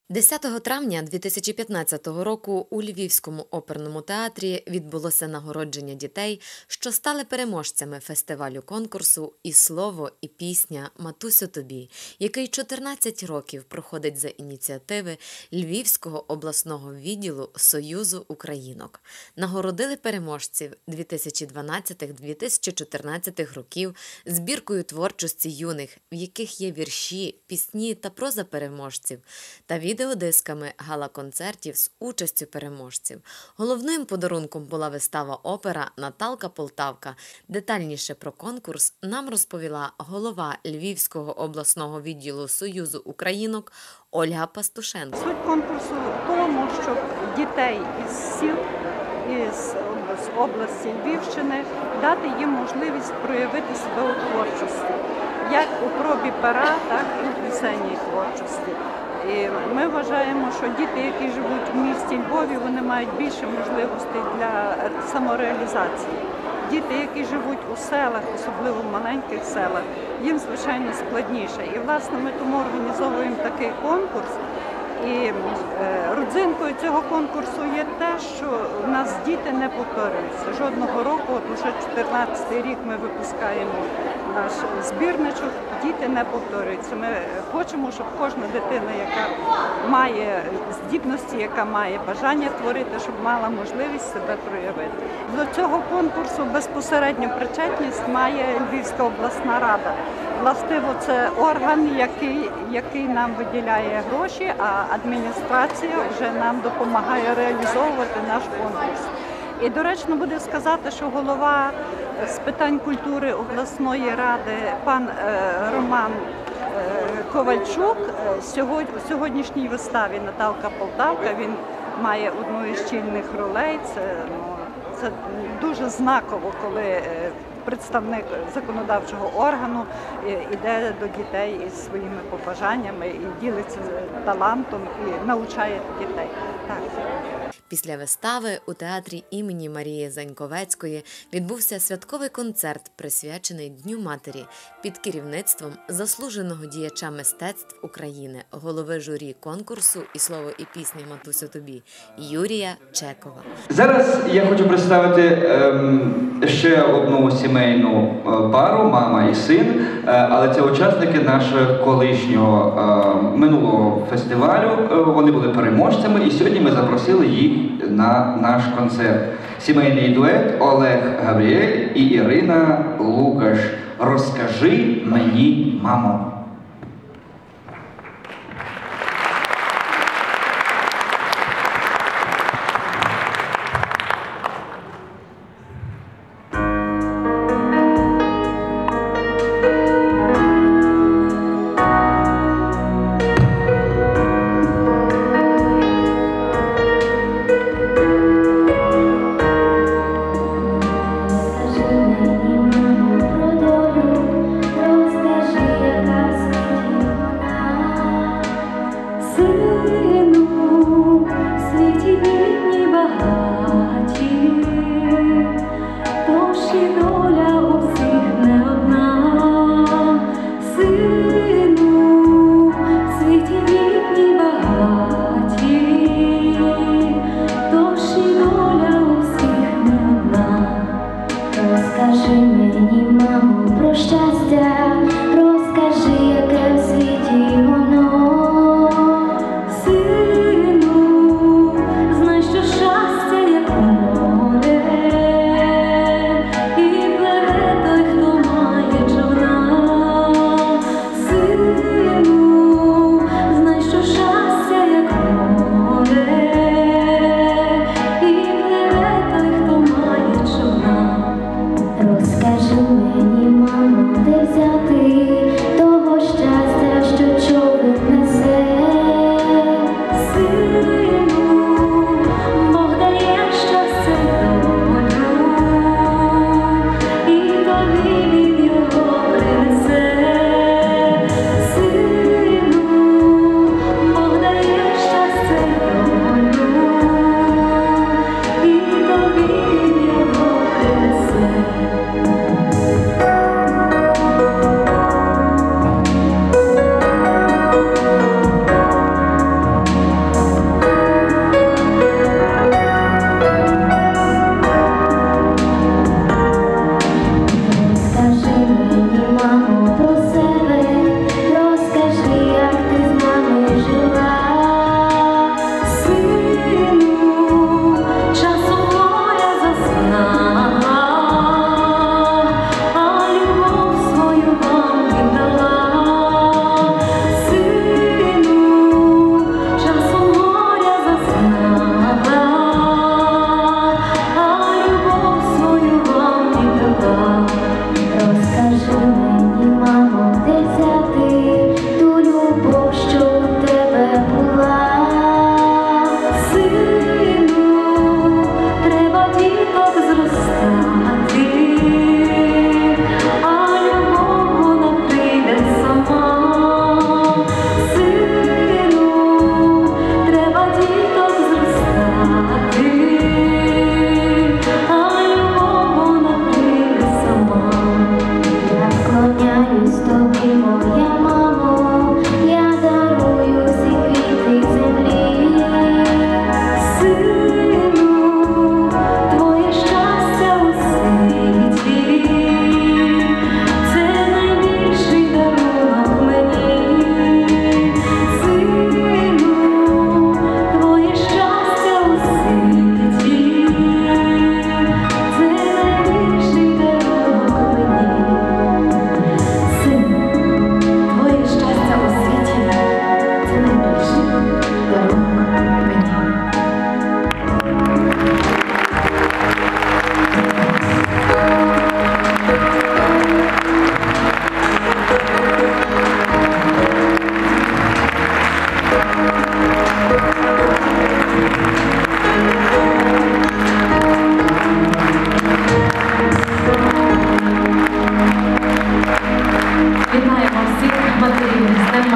10 травня 2015 року у Львівському оперному театрі відбулося нагородження дітей, що стали переможцями фестивалю-конкурсу «І слово, і пісня Матусю тобі», який 14 років проходить за ініціативи Львівського обласного відділу Союзу українок. Нагородили переможців 2012-2014 років збіркою творчості юних, в яких є вірші, пісні та проза переможців, та відеодисками гала-концертів з участю переможців. Головним подарунком була вистава опера «Наталка Полтавка». Детальніше про конкурс нам розповіла голова Львівського обласного відділу Союзу українок Ольга Пастушенко. Суть конкурсу в тому, щоб дітей із сіл, із області Львівщини дати їм можливість проявити себе у творчості, як у пробі пера, так і у пісенній творчості. І ми вважаємо, що діти, які живуть в місті Львові, вони мають більше можливостей для самореалізації. Діти, які живуть у селах, особливо в маленьких селах, їм, звичайно, складніше. І, власне, ми тому організовуємо такий конкурс. І родзинкою цього конкурсу є те, що у нас діти не повторюються. Жодного року, от уже 14-й рік ми випускаємо наш збірничок, діти не повторюються. Ми хочемо, щоб кожна дитина, яка має здібності, яка має бажання творити, щоб мала можливість себе проявити. До цього конкурсу безпосередню причетність має Львівська обласна рада. Властиво, це орган, який нам виділяє гроші, а адміністрація вже нам допомагає реалізовувати наш конкурс. І доречно буде сказати, що голова з питань культури обласної ради пан Роман Ковальчук у сьогоднішній виставі «Наталка Полтавка» він має одну із чільних ролей. Це дуже знаково, коли представник законодавчого органу йде до дітей із своїми побажаннями і ділиться талантом і навчає дітей. Так. Після вистави у театрі імені Марії Заньковецької відбувся святковий концерт, присвячений Дню матері, під керівництвом заслуженого діяча мистецтв України, голови журі конкурсу «І слово, і пісня Матусю тобі» Юрія Чекова. Зараз я хочу представити ще одну сімейну пару, мама і син, але це учасники нашого колишнього минулого фестивалю. Вони були переможцями, і сьогодні ми запросили їх на наш концерт. Сімейний дует Олег Гавріель і Ірина Лукаш. «Розкажи мені, мамо». Розкажи, яка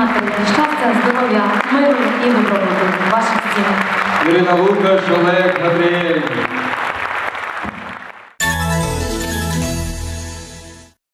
матері, щастя, здоров'я, миру і добробуту в ваших стінах. Ірина Лукаш, Олег Габріель.